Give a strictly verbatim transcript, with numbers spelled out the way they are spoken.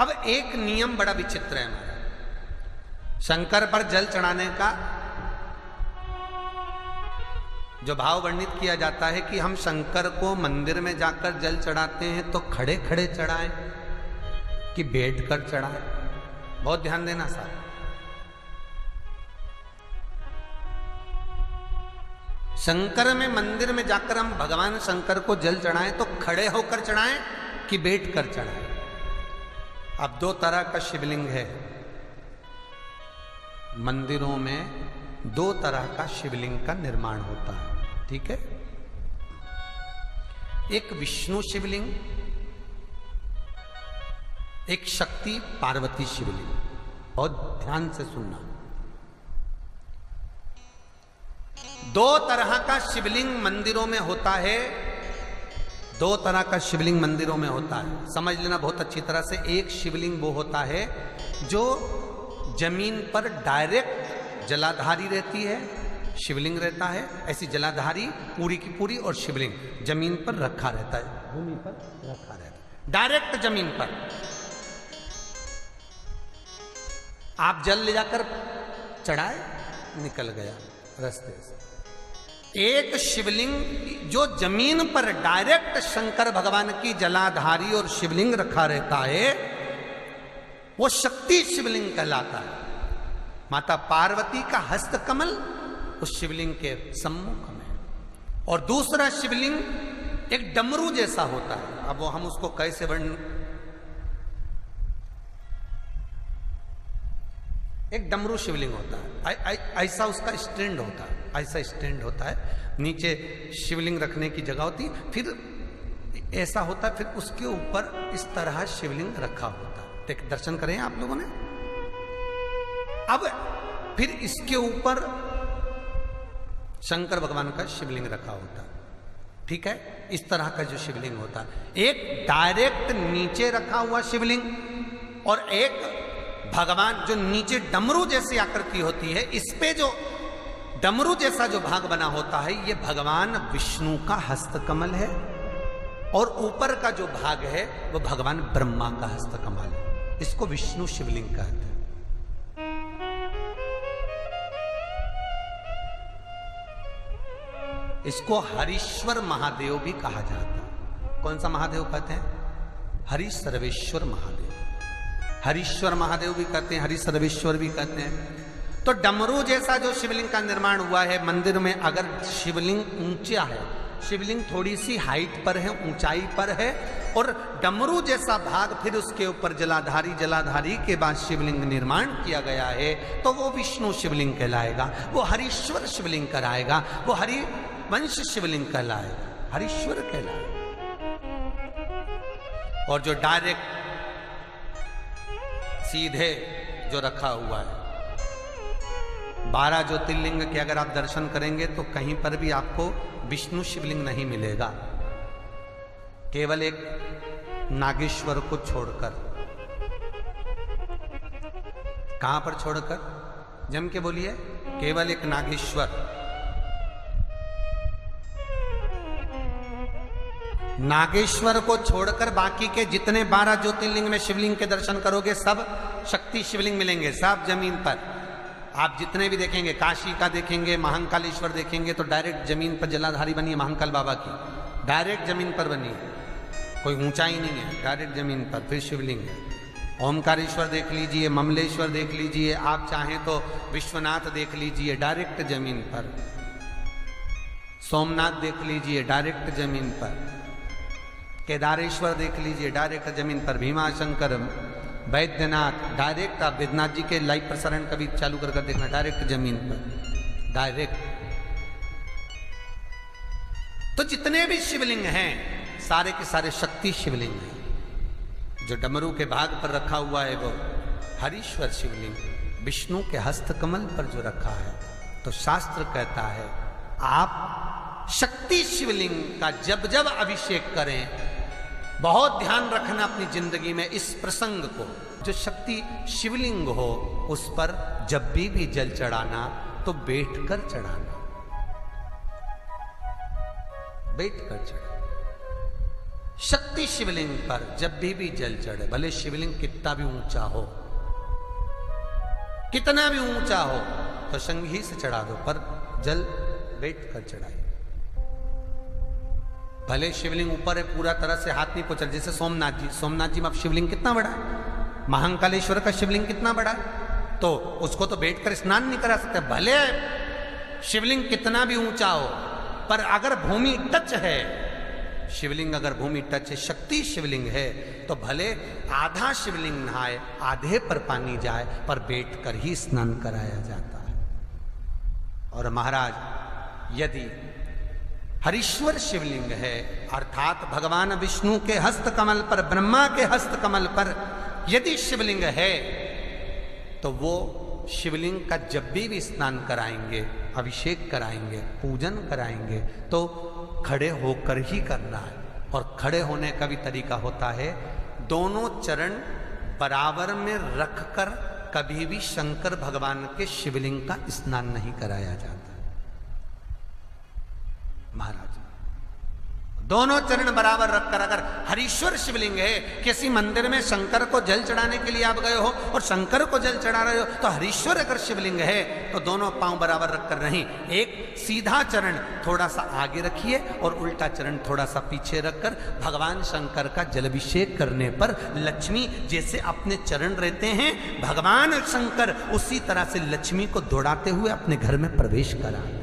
अब एक नियम बड़ा विचित्र है हमारा शंकर पर जल चढ़ाने का। जो भाव वर्णित किया जाता है कि हम शंकर को मंदिर में जाकर जल चढ़ाते हैं तो खड़े खड़े चढ़ाएं कि बैठ कर चढ़ाएं। बहुत ध्यान देना साहब। शंकर में मंदिर में जाकर हम भगवान शंकर को जल चढ़ाएं तो खड़े होकर चढ़ाएं कि बैठ कर चढ़ाएं। अब दो तरह का शिवलिंग है मंदिरों में, दो तरह का शिवलिंग का निर्माण होता है, ठीक है। एक विष्णु शिवलिंग, एक शक्ति पार्वती शिवलिंग। बहुत ध्यान से सुनना। दो तरह का शिवलिंग मंदिरों में होता है, दो तरह का शिवलिंग मंदिरों में होता है, समझ लेना बहुत अच्छी तरह से। एक शिवलिंग वो होता है जो जमीन पर डायरेक्ट जलाधारी रहती है, शिवलिंग रहता है, ऐसी जलाधारी पूरी की पूरी, और शिवलिंग जमीन पर रखा रहता है, भूमि पर रखा रहता है, डायरेक्ट जमीन पर। आप जल ले जाकर चढ़ाए, निकल गया रास्ते से। एक शिवलिंग जो जमीन पर डायरेक्ट शंकर भगवान की जलाधारी और शिवलिंग रखा रहता है, वो शक्ति शिवलिंग कहलाता है। माता पार्वती का हस्तकमल उस शिवलिंग के सम्मुख में। और दूसरा शिवलिंग एक डमरू जैसा होता है। अब वो हम उसको कैसे वर्णन, एक डमरू शिवलिंग होता है, ऐसा उसका स्टैंड होता है, ऐसा स्टैंड होता है, नीचे शिवलिंग रखने की जगह होती, फिर ऐसा होता है, फिर उसके ऊपर इस तरह शिवलिंग रखा होता है। देख दर्शन करें आप लोगों ने। अब फिर इसके ऊपर शंकर भगवान का शिवलिंग रखा होता है, ठीक है। इस तरह का जो शिवलिंग होता है, एक डायरेक्ट नीचे रखा हुआ शिवलिंग, और एक भगवान जो नीचे डमरू जैसी आकृति होती है, इस पे जो डमरू जैसा जो भाग बना होता है, ये भगवान विष्णु का हस्तकमल है, और ऊपर का जो भाग है वो भगवान ब्रह्मा का हस्तकमल है। इसको विष्णु शिवलिंग कहते हैं। इसको हरीश्वर महादेव भी कहा जाता है। कौन सा महादेव कहते हैं? हरि सर्वेश्वर महादेव। हरीश्वर महादेव भी कहते हैं, हरि सर्वेश्वर भी कहते हैं। तो डमरू जैसा जो शिवलिंग का निर्माण हुआ है मंदिर में, अगर शिवलिंग ऊंचा है, शिवलिंग थोड़ी सी हाइट पर है, ऊंचाई पर है, और डमरू जैसा भाग फिर उसके ऊपर जलाधारी, जलाधारी के बाद शिवलिंग निर्माण किया गया है, तो वो विष्णु शिवलिंग कहलाएगा, वो हरीश्वर शिवलिंग कहलाएगा, वो हरि वंश शिवलिंग कहलाएगा, हरीश्वर कहलाएगा। और जो डायरेक्ट सीधे जो रखा हुआ है, बारह ज्योतिर्लिंग के अगर आप दर्शन करेंगे तो कहीं पर भी आपको विष्णु शिवलिंग नहीं मिलेगा, केवल एक नागेश्वर को छोड़कर। कहां पर छोड़कर? जम के बोलिए। केवल एक नागेश्वर। नागेश्वर को छोड़कर बाकी के जितने बारह ज्योतिर्लिंग में शिवलिंग के दर्शन करोगे, सब शक्ति शिवलिंग मिलेंगे, सब जमीन पर। आप जितने भी देखेंगे, काशी का देखेंगे, महाकालेश्वर देखेंगे, तो डायरेक्ट जमीन पर जलाधारी बनी है महाकाल बाबा की, डायरेक्ट जमीन पर बनी है, कोई ऊंचाई नहीं है, डायरेक्ट जमीन पर, फिर शिवलिंग है। ओमकारेश्वर देख लीजिए, ममलेश्वर देख लीजिए, आप चाहें तो विश्वनाथ देख लीजिए, डायरेक्ट जमीन पर। सोमनाथ देख लीजिए, डायरेक्ट जमीन पर। केदारेश्वर देख लीजिए, डायरेक्ट जमीन पर। भीमाशंकर, वैद्यनाथ, डायरेक्ट। आप वैद्यनाथ जी के लाइव प्रसारण कभी चालू कर कर देखना, डायरेक्ट जमीन पर, डायरेक्ट। तो जितने भी शिवलिंग हैं सारे के सारे शक्ति शिवलिंग हैं। जो डमरू के भाग पर रखा हुआ है वो हरीश्वर शिवलिंग, विष्णु के हस्तकमल पर जो रखा है, तो शास्त्र कहता है आप शक्ति शिवलिंग का जब जब अभिषेक करें, बहुत ध्यान रखना अपनी जिंदगी में इस प्रसंग को, जो शक्ति शिवलिंग हो उस पर जब भी भी जल चढ़ाना तो बैठकर चढ़ाना, बैठकर चढ़ाना। शक्ति शिवलिंग पर जब भी भी जल चढ़े, भले शिवलिंग कितना भी ऊंचा हो, कितना भी ऊंचा हो, तो संघी से चढ़ा दो, पर जल बैठ कर चढ़ाइए। भले शिवलिंग ऊपर है, पूरा तरह से हाथ नहीं पहुंचा, जैसे सोमनाथ जी, सोमनाथ जी में अब शिवलिंग कितना बड़ा है, महाकालेश्वर का शिवलिंग कितना बड़ा है, तो उसको तो बैठकर स्नान नहीं करा सकते। भले शिवलिंग कितना भी ऊंचा हो, पर अगर भूमि टच है, शिवलिंग अगर भूमि टच है, शक्ति शिवलिंग है, तो भले आधा शिवलिंग नहाए, आधे पर पानी जाए, पर बैठकर ही स्नान कराया जाता है। और महाराज यदि हरीश्वर शिवलिंग है, अर्थात भगवान विष्णु के हस्त कमल पर, ब्रह्मा के हस्त कमल पर यदि शिवलिंग है, तो वो शिवलिंग का जब भी भी स्नान कराएंगे, अभिषेक कराएंगे, पूजन कराएंगे, तो खड़े होकर ही करना है। और खड़े होने का भी तरीका होता है, दोनों चरण बराबर में रखकर कभी भी शंकर भगवान के शिवलिंग का स्नान नहीं कराया जाता। महाराज दोनों चरण बराबर रखकर, अगर हरीश्वर शिवलिंग है, किसी मंदिर में शंकर को जल चढ़ाने के लिए आप गए हो और शंकर को जल चढ़ा रहे हो, तो हरीश्वर अगर शिवलिंग है तो दोनों पांव बराबर रखकर नहीं, एक सीधा चरण थोड़ा सा आगे रखिए और उल्टा चरण थोड़ा सा पीछे रखकर भगवान शंकर का जलाभिषेक करने पर लक्ष्मी जैसे अपने चरण रहते हैं, भगवान शंकर उसी तरह से लक्ष्मी को दौड़ाते हुए अपने घर में प्रवेश करा।